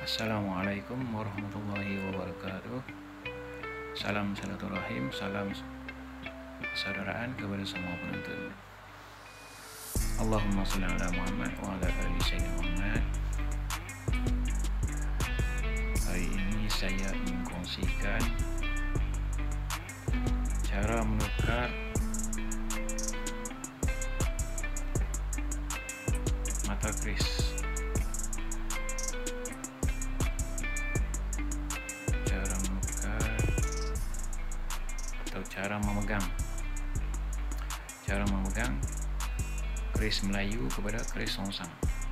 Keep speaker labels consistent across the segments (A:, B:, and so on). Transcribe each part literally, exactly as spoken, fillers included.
A: Assalamualaikum warahmatullahi wabarakatuh. Salam silaturahim, salam persaudaraan kepada semua penonton. Allahumma shalli ala Muhammad wa ala ali sayyidina Muhammad. Hari ini saya ingin kongsikan cara menukar mata kris. Cara memegang cara memegang keris Melayu kepada keris Songsang.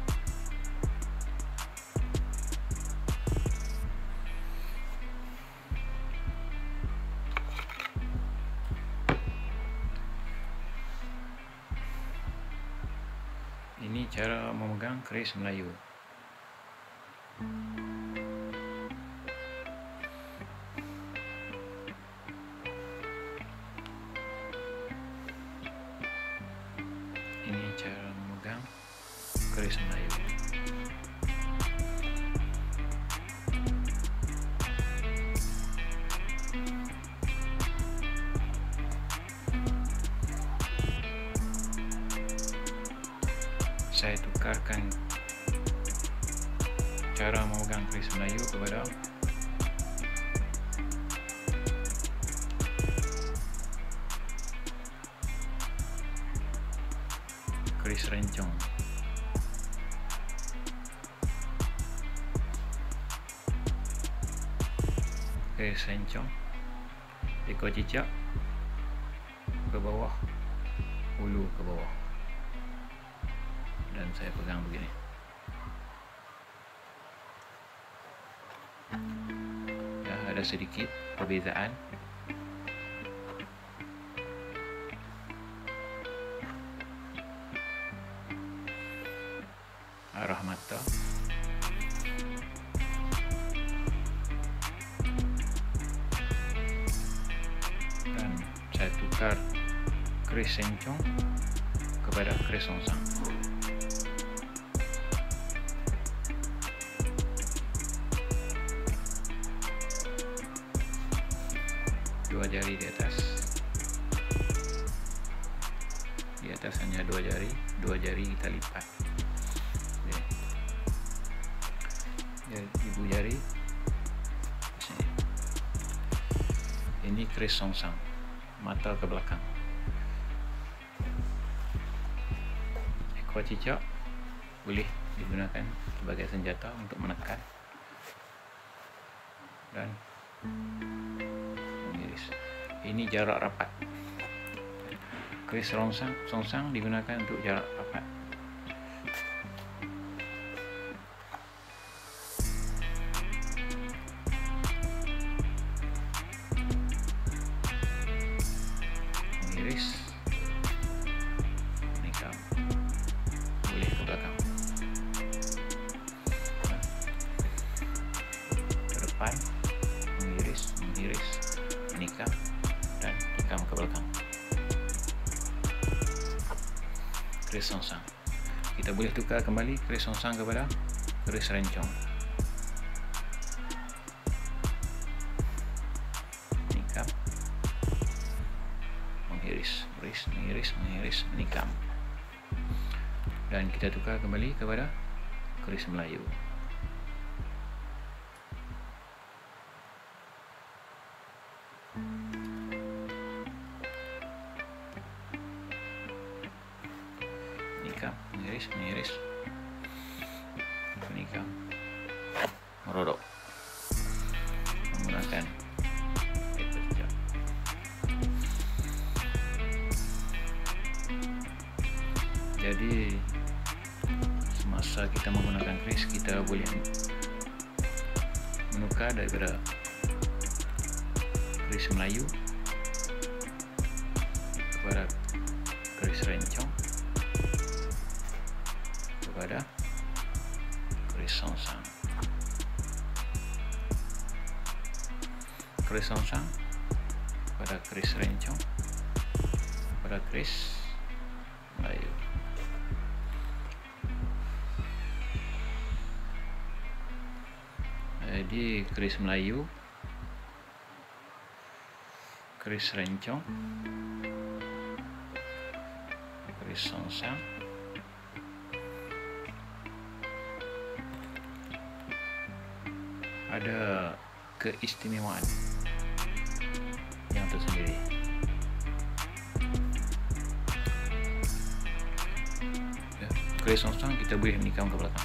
A: Ini cara memegang keris Melayu. Ini cara memegang keris Melayu. Saya tukarkan cara memegang keris Melayu kepada keris rencong. Keris rencong, ekor cicak ke bawah, hulu ke bawah, dan saya pegang begini. Ya, ada sedikit perbezaan. Arah mata, dan saya tukar keris rencong kepada keris Songsang. Dua jari di atas, di atas hanya dua jari, dua jari kita lipat. Ibu jari sini. Ini keris Songsang, mata ke belakang. Ekor cicak boleh digunakan sebagai senjata untuk menekan dan mengiris. Ini jarak rapat. Keris Songsang, Songsang digunakan untuk jarak rapat. Iris, menikam, boleh ke belakang, ke depan, mengiris, mengiris, menikam, dan nikam ke belakang. Keris Songsang. Kita boleh tukar kembali keris Songsang kepada keris rencong. Nikam, mengiris, mengiris, mengiris, mengiris, menikam, dan kita tukar kembali kepada keris Melayu. Menikam, mengiris, mengiris, menikam, merodok menggunakan ekor cicak. Jadi semasa kita menggunakan keris, kita boleh menukar daripada keris Melayu kepada keris rencong kepada keris Songsang. Keris Songsang kepada keris rencong kepada keris Melayu. Jadi keris Melayu, keris rencong, keris songsang, ada keistimewaan yang tersendiri. Ya, keris songsang kita boleh menikam ke belakang.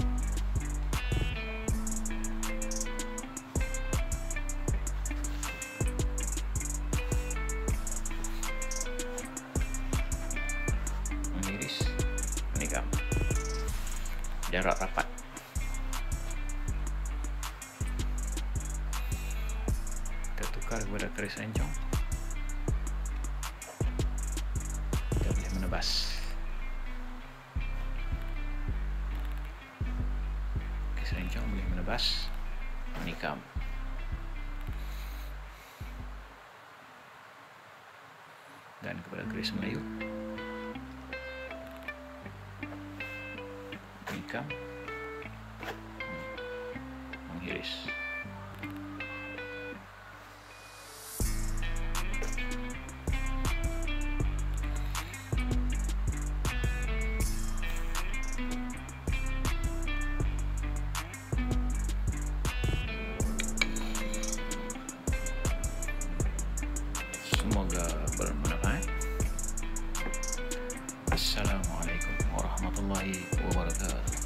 A: Mengiris, menikam. Jarak rapat. Tukar kepada keris rencong, kita boleh menebas. Keris rencong boleh menebas, menikam. Dan kepada keris Melayu, menikam, menghiris. Semoga bermanfaat. Assalamualaikum warahmatullahi wabarakatuh.